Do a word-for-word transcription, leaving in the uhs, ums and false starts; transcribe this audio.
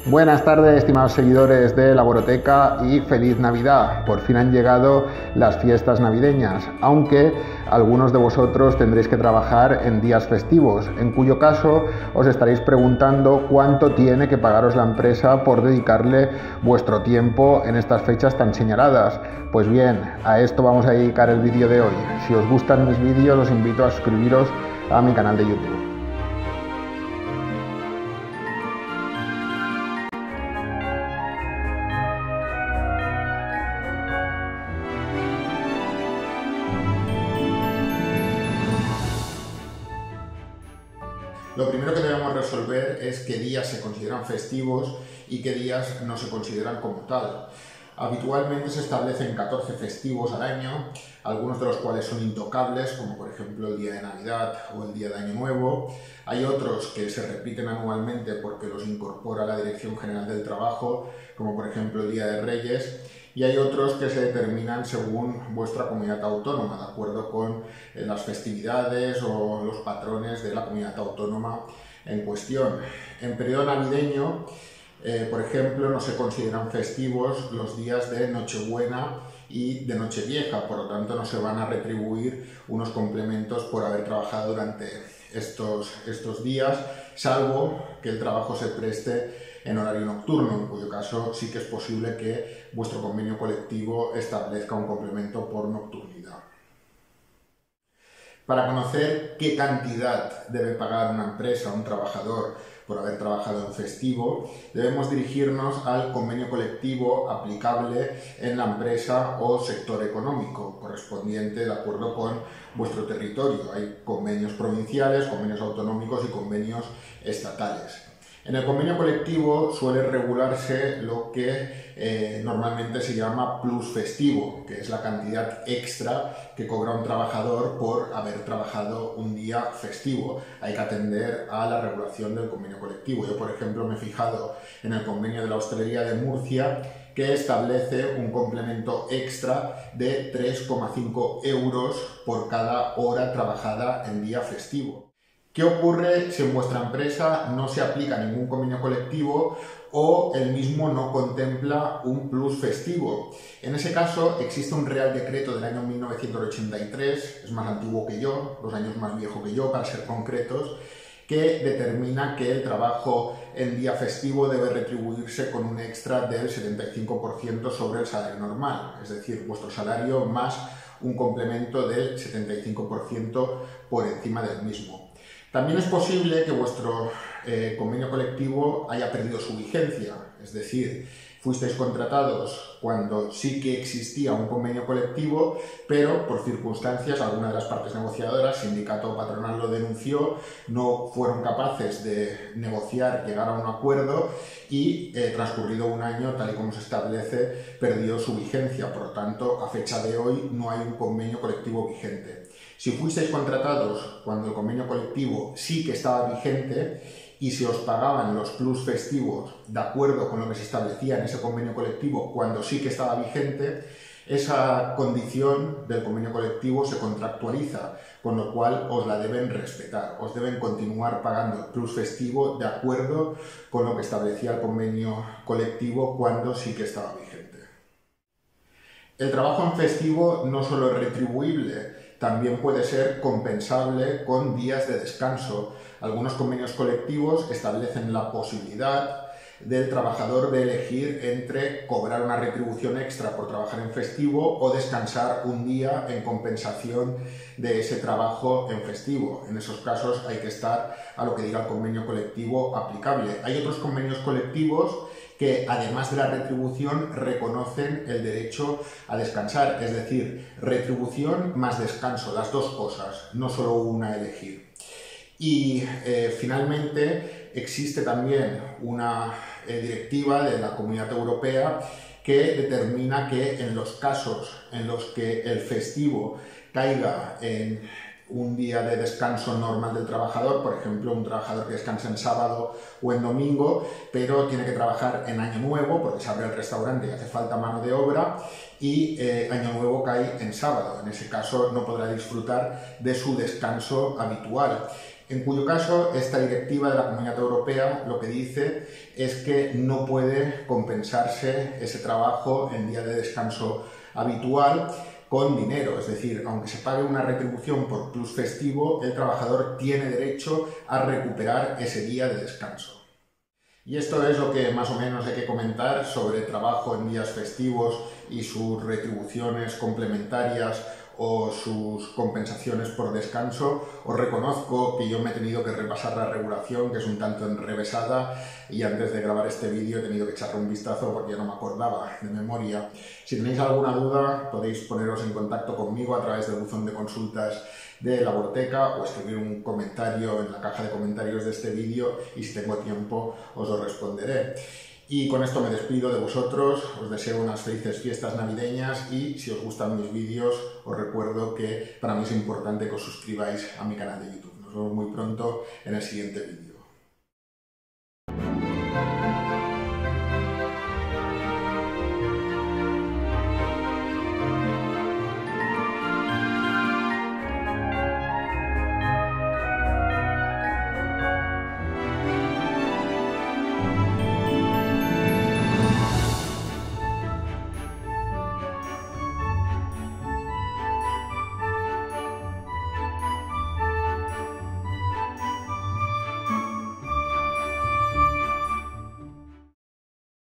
Buenas tardes, estimados seguidores de Laboroteca, y feliz Navidad. Por fin han llegado las fiestas navideñas, aunque algunos de vosotros tendréis que trabajar en días festivos, en cuyo caso os estaréis preguntando cuánto tiene que pagaros la empresa por dedicarle vuestro tiempo en estas fechas tan señaladas. Pues bien, a esto vamos a dedicar el vídeo de hoy. Si os gustan mis vídeos, os invito a suscribiros a mi canal de YouTube. Lo primero que debemos resolver es qué días se consideran festivos y qué días no se consideran como tal. Habitualmente se establecen catorce festivos al año, algunos de los cuales son intocables, como por ejemplo el día de Navidad o el día de Año Nuevo. Hay otros que se repiten anualmente porque los incorpora la Dirección General del Trabajo, como por ejemplo el Día de Reyes. Y hay otros que se determinan según vuestra comunidad autónoma, de acuerdo con eh, las festividades o los patrones de la comunidad autónoma en cuestión. En periodo navideño, eh, por ejemplo, no se consideran festivos los días de Nochebuena y de Nochevieja, por lo tanto no se van a retribuir unos complementos por haber trabajado durante estos, estos días, salvo que el trabajo se preste en horario nocturno, en cuyo caso sí que es posible que vuestro convenio colectivo establezca un complemento por nocturnidad. Para conocer qué cantidad debe pagar una empresa a un trabajador por haber trabajado en festivo, debemos dirigirnos al convenio colectivo aplicable en la empresa o sector económico correspondiente de acuerdo con vuestro territorio. Hay convenios provinciales, convenios autonómicos y convenios estatales. En el convenio colectivo suele regularse lo que eh, normalmente se llama plus festivo, que es la cantidad extra que cobra un trabajador por haber trabajado un día festivo. Hay que atender a la regulación del convenio colectivo. Yo, por ejemplo, me he fijado en el convenio de la hostelería de Murcia, que establece un complemento extra de tres coma cinco euros por cada hora trabajada en día festivo. ¿Qué ocurre si en vuestra empresa no se aplica ningún convenio colectivo o el mismo no contempla un plus festivo? En ese caso existe un Real Decreto del año mil novecientos ochenta y tres, es más antiguo que yo, dos años más viejo que yo para ser concretos, que determina que el trabajo en día festivo debe retribuirse con un extra del setenta y cinco por ciento sobre el salario normal, es decir, vuestro salario más un complemento del setenta y cinco por ciento por encima del mismo. También es posible que vuestro eh, convenio colectivo haya perdido su vigencia, es decir, fuisteis contratados cuando sí que existía un convenio colectivo, pero por circunstancias, alguna de las partes negociadoras, sindicato o patronal lo denunció, no fueron capaces de negociar, llegar a un acuerdo y eh, transcurrido un año, tal y como se establece, perdió su vigencia. Por lo tanto, a fecha de hoy no hay un convenio colectivo vigente. Si fuisteis contratados cuando el convenio colectivo sí que estaba vigente y se os pagaban los plus festivos de acuerdo con lo que se establecía en ese convenio colectivo cuando sí que estaba vigente, esa condición del convenio colectivo se contractualiza, con lo cual os la deben respetar, os deben continuar pagando el plus festivo de acuerdo con lo que establecía el convenio colectivo cuando sí que estaba vigente. El trabajo en festivo no solo es retribuible, también puede ser compensable con días de descanso. Algunos convenios colectivos establecen la posibilidad del trabajador de elegir entre cobrar una retribución extra por trabajar en festivo o descansar un día en compensación de ese trabajo en festivo. En esos casos hay que estar a lo que diga el convenio colectivo aplicable. Hay otros convenios colectivos que, además de la retribución, reconocen el derecho a descansar, es decir, retribución más descanso, las dos cosas, no solo una a elegir. Y eh, finalmente existe también una eh, directiva de la Comunidad Europea que determina que en los casos en los que el festivo caiga en un día de descanso normal del trabajador, por ejemplo, un trabajador que descansa en sábado o en domingo, pero tiene que trabajar en Año Nuevo porque se abre el restaurante y hace falta mano de obra, y eh, Año Nuevo cae en sábado. En ese caso no podrá disfrutar de su descanso habitual. en cuyo caso esta directiva de la Comunidad Europea lo que dice es que no puede compensarse ese trabajo en día de descanso habitual con dinero, es decir, aunque se pague una retribución por plus festivo, el trabajador tiene derecho a recuperar ese día de descanso. Y esto es lo que más o menos hay que comentar sobre trabajo en días festivos y sus retribuciones complementarias o sus compensaciones por descanso. Os reconozco que yo me he tenido que repasar la regulación, que es un tanto enrevesada, y antes de grabar este vídeo he tenido que echarle un vistazo porque ya no me acordaba de memoria. Si tenéis alguna duda podéis poneros en contacto conmigo a través del buzón de consultas de Laborteca o escribir un comentario en la caja de comentarios de este vídeo y si tengo tiempo os lo responderé. Y con esto me despido de vosotros, os deseo unas felices fiestas navideñas y si os gustan mis vídeos os recuerdo que para mí es importante que os suscribáis a mi canal de YouTube. Nos vemos muy pronto en el siguiente vídeo.